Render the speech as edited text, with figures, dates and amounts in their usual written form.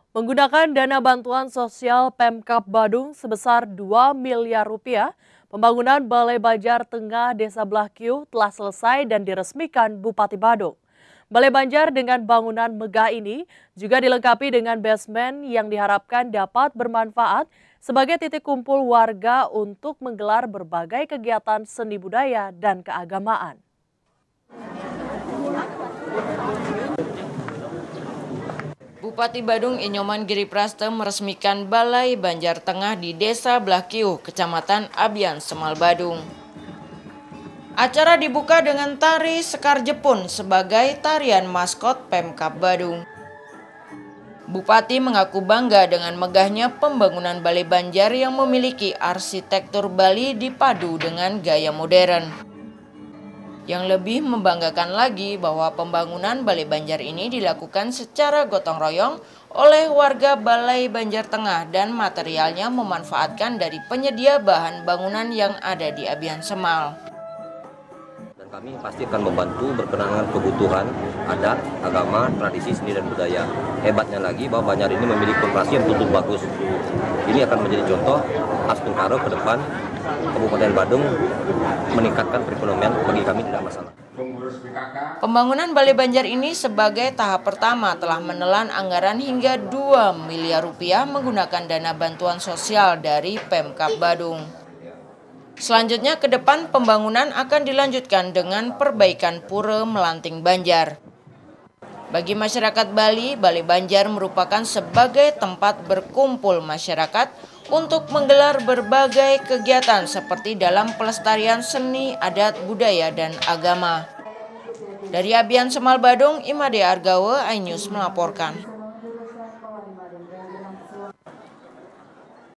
Menggunakan dana bantuan sosial Pemkab Badung sebesar 2 miliar rupiah, pembangunan Balai Banjar Tengah Desa Blakyu telah selesai dan diresmikan Bupati Badung. Balai Banjar dengan bangunan megah ini juga dilengkapi dengan basement yang diharapkan dapat bermanfaat sebagai titik kumpul warga untuk menggelar berbagai kegiatan seni budaya dan keagamaan. Bupati Badung Inyoman Giripraste meresmikan Balai Banjar Tengah di Desa Blakyu, Kecamatan Abian Semal Badung. Acara dibuka dengan tari Sekar Jepun sebagai tarian maskot Pemkab Badung. Bupati mengaku bangga dengan megahnya pembangunan Balai Banjar yang memiliki arsitektur Bali dipadu dengan gaya modern. Yang lebih membanggakan lagi bahwa pembangunan Balai Banjar ini dilakukan secara gotong royong oleh warga Balai Banjar Tengah dan materialnya memanfaatkan dari penyedia bahan bangunan yang ada di Abian Semal. Dan kami pasti akan membantu berkenaan dengan kebutuhan adat, agama, tradisi, seni, dan budaya. Hebatnya lagi bahwa Banjar ini memiliki operasi yang tutup bagus. Ini akan menjadi contoh khas Tungkaro ke depan Kabupaten Badung meningkatkan perekonomian bagi kami tidak masalah. Pembangunan Balai Banjar ini sebagai tahap pertama telah menelan anggaran hingga 2 miliar rupiah menggunakan dana bantuan sosial dari Pemkab Badung. Selanjutnya ke depan pembangunan akan dilanjutkan dengan perbaikan Pura Melanting Banjar. Bagi masyarakat Bali, Balai Banjar merupakan sebagai tempat berkumpul masyarakat untuk menggelar berbagai kegiatan seperti dalam pelestarian seni, adat, budaya, dan agama. Dari Abian Semal Badung, Imade Argawe, iNews melaporkan.